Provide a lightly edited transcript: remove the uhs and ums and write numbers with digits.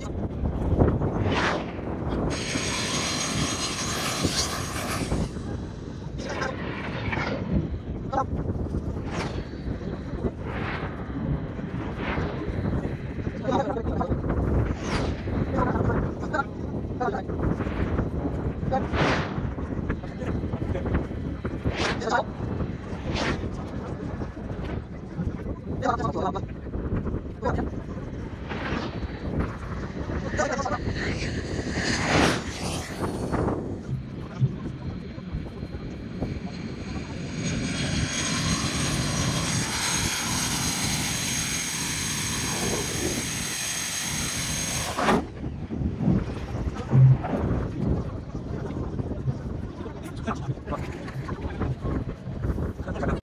Hãy subscribe cho kênh Ghiền Mì Gõ để không bỏ lỡ những video hấp dẫn.